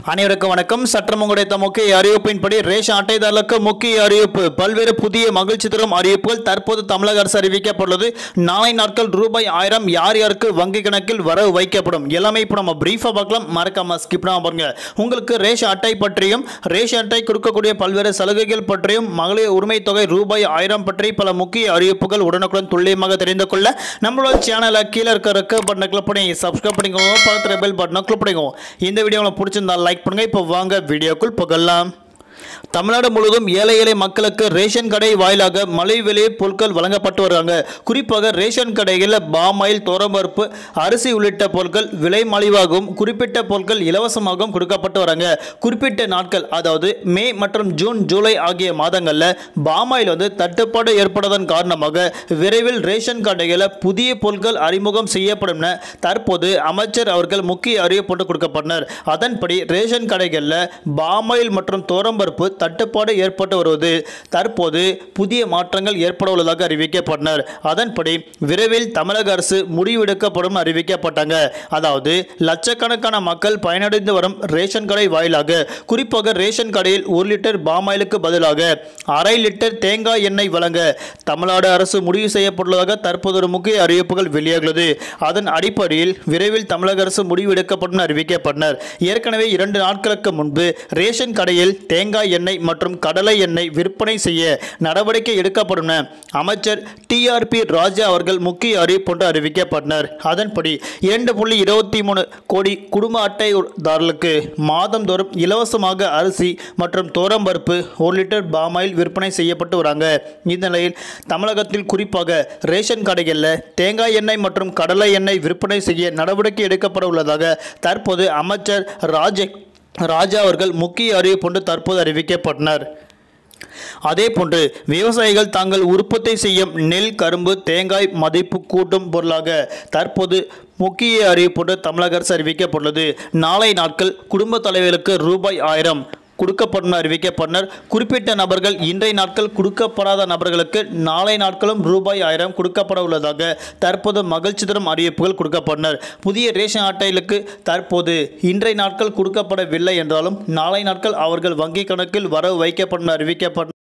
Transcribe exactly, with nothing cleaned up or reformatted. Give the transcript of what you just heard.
அனைவருக்கும் வணக்கம். சற்றம் உங்களுடைய முக்கிய அறிவிப்பின்படி ரேஷன் அட்டைதாரர்களுக்கு முக்கிய அறிவிப்பு. பல்வேறு புதிய மகிழ்ச்சி தரும் அறிவிப்புகள் தற்போது தமிழக அரசு அறிவிக்கப்பட்டுள்ளது. நாளை நாட்கள் ரூபாய் ஆயிரம் யார் யாருக்கு வங்கி கணக்கில் வரவு வைக்கப்படும் எல்லாமே இப்போ நம்ம பிரீஃபாக பார்க்கலாம். மறக்காம ஸ்கிப் பண்ணாம பாருங்க. உங்களுக்கு ரேஷன் அட்டை பற்றியும் ரேஷன் அட்டை கொடுக்கக்கூடிய பல்வேறு சலுகைகள் பற்றியும் மகளிர் உரிமை தொகை ரூபாய் ஆயிரம் பற்றி பல முக்கிய அறிவிப்புகள் உடனுக்குடன் துல்லியமாக தெரிந்து கொள்ள நம்மளோட சேனலை கீழே இருக்க ரெக்க பட்டனை கிளிக் பண்ணி சப்ஸ்கிரைப் பண்ணிக்கோங்க. பக்கத்தில் பெல் பட்டனை கிளிக் பண்ணிக்கோங்க. இந்த வீடியோ உங்களுக்கு பிடிச்சிருந்தா லைக் பண்ணுங்க. இப்போ வாங்க வீடியோக்குள் போகலாம். தமிழ்நாடு முழுவதும் ஏழை ஏழை மக்களுக்கு ரேஷன் கடை வாயிலாக மலிவு விலை பொருட்கள் வழங்கப்பட்டு வருகிறாங்க. குறிப்பாக ரேஷன் கடைகளில் பாமாயில், தோரம்பருப்பு, அரிசி உள்ளிட்ட பொருட்கள் விலை மலிவாகவும் குறிப்பிட்ட பொருட்கள் இலவசமாகவும் கொடுக்கப்பட்டு வராங்க. குறிப்பிட்ட நாட்கள் அதாவது மே மற்றும் ஜூன், ஜூலை ஆகிய மாதங்களில் பாமாயில் வந்து தட்டுப்பாடு ஏற்படுவதன் காரணமாக விரைவில் ரேஷன் கடைகளில் புதிய பொருட்கள் அறிமுகம் செய்யப்படும் என தற்போது அமைச்சர் அவர்கள் முக்கிய அறிவிப்பு கொடுக்கப்பட்டனர். அதன்படி ரேஷன் கடைகளில் பாமாயில் மற்றும் தோரம்பருப்பு தட்டுப்பாடு ஏற்பட்டு வருவது தற்போது புதிய மாற்றங்கள் ஏற்பட உள்ளதாக அறிவிக்கப்பட்டனர். அதன்படி விரைவில் தமிழக அரசு முடிவெடுக்கப்படும் அறிவிக்கப்பட்டாங்க. அதாவது லட்சக்கணக்கான மக்கள் பயனடைந்து வரும் ரேஷன் கடை வாயிலாக குறிப்பாக ரேஷன் கடையில் ஒரு லிட்டர் பாமாயிலுக்கு பதிலாக அரை லிட்டர் தேங்காய் எண்ணெய் வழங்க தமிழ்நாடு அரசு முடிவு செய்யப்பட்டுள்ளதாக தற்போது ஒரு முக்கிய அறிவிப்புகள் வெளியாகிறது. அதன் அடிப்படையில் விரைவில் தமிழக அரசு முடிவெடுக்கப்படும் அறிவிக்கப்பட்டனர். ஏற்கனவே இரண்டு நாட்களுக்கு முன்பு ரேஷன் கடையில் தேங்காய் எண்ணெய் மற்றும் கடலை எண்ணெய் விற்பனை செய்ய நடவடிக்கை எடுக்கப்படும் அமைச்சர் டி ஆர் பி ராஜா அவர்கள் முக்கிய அறிவிப்பு அறிவிக்கப்பட்டனர். அதன்படி இரண்டு புள்ளி இருபத்தி மூணு கோடி குடும்ப அட்டைதாரர்களுக்கு மாதந்தோறும் இலவசமாக அரிசி மற்றும் தோரம்பருப்பு ஒரு லிட்டர் பாமாயில் விற்பனை செய்யப்பட்டு வராங்க. இந்த நிலையில் தமிழகத்தில் குறிப்பாக ரேஷன் கடைகளில் தேங்காய் எண்ணெய் மற்றும் கடலை எண்ணெய் விற்பனை செய்ய நடவடிக்கை எடுக்கப்பட உள்ளதாக தற்போது அமைச்சர் ராஜ ராஜா அவர்கள் முக்கிய அறிவிப்பு தற்போது அறிவிக்கப்பட்டனர். அதேபோன்று விவசாயிகள் தாங்கள் உற்பத்தி செய்யும் நெல், கரும்பு, தேங்காய் மதிப்பு கூட்டும் பொருளாக தற்போது முக்கிய அறிவிப்பு தமிழக அரசு அறிவிக்கப்பட்டுள்ளது. நாளை நாட்கள் குடும்ப தலைவர்களுக்கு ரூபாய் ஆயிரம் கொடுக்கப்படும் அறிவிக்கப்பட்டனர். குறிப்பிட்ட நபர்கள் இன்றைய நாட்கள் கொடுக்கப்படாத நபர்களுக்கு நாளை நாட்களும் ரூபாய் ஆயிரம் கொடுக்கப்பட உள்ளதாக தற்போது மகிழ்ச்சி தரும் அறிவிப்புகள் கொடுக்கப்பட்டனர். புதிய ரேஷன் அட்டைகளுக்கு தற்போது இன்றைய நாட்கள் கொடுக்கப்படவில்லை என்றாலும் நாளை நாட்கள் அவர்கள் வங்கி கணக்கில் வரவு வைக்கப்படும் அறிவிக்கப்பட்ட